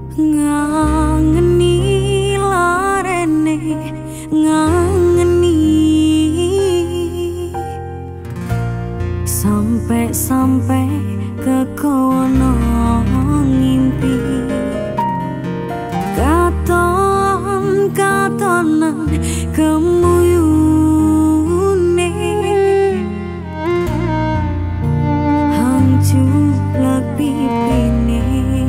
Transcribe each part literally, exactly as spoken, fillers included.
ngangeni larene ngangeni sampai-sampai kekono ngimpi katon-katonan kemuyune hancur pipine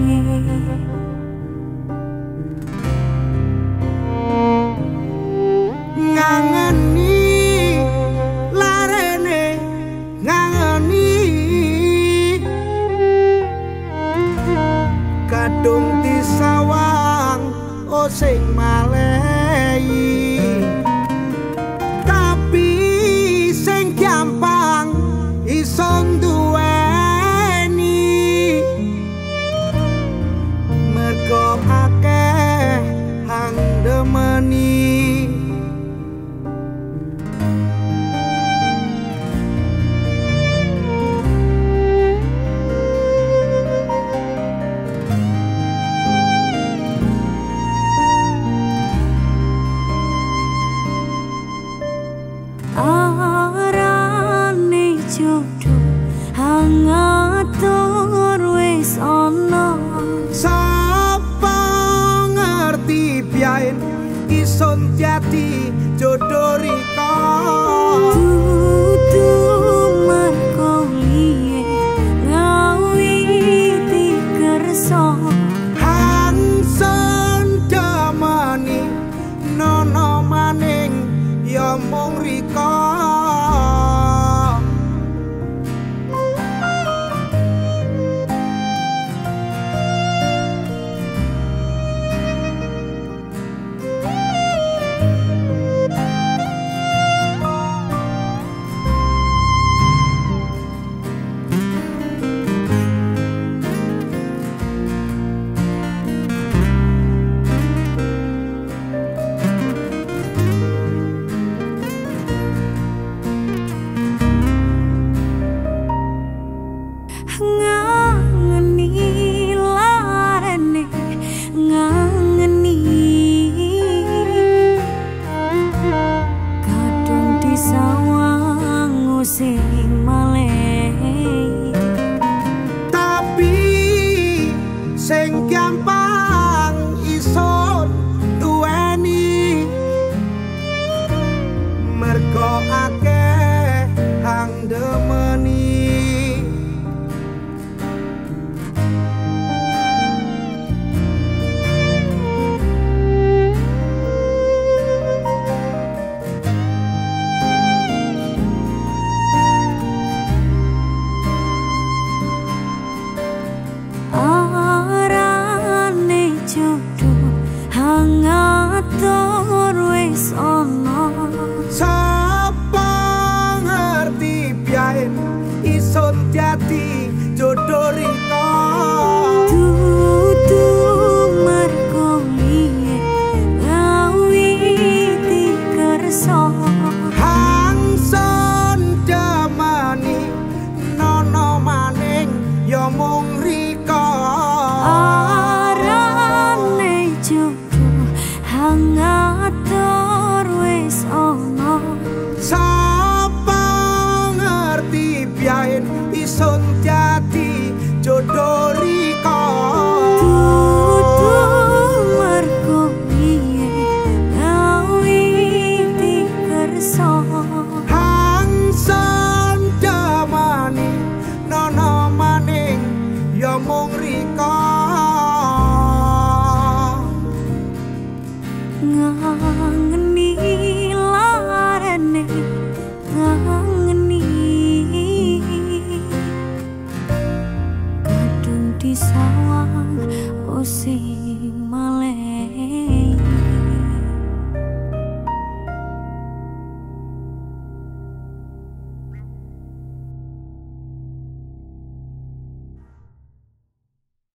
ngangeni larene ngangeni kadung disawang o sing malehi tapi sing gampang iso duweni mergo akeh hang demeni arane jodoh hangatur wis ana sapa ngerti biyen isun dadi jodoh rika dudu merko liye ngawiti kersa hansun damani nono maning ya mung rika ngangeni larene ngangeni kadung disawang sing malehi tapi sing gampang iso duweni mergo akeh hang demeni arane jodoh hangatur wis ana sapa ngerti biyen isun dadi jodoh rika dudu merko liye ngawiti kersa hangsun damani nono maning ya mung rika arane jodoh hangatur wis ana sapa ngerti biyen isun dadi jodoh rika dudu merko liye ngawiti kersa hangsun damani nono maning ya mung rika ngangeni larene ngangeni kadung disawang o sing malehi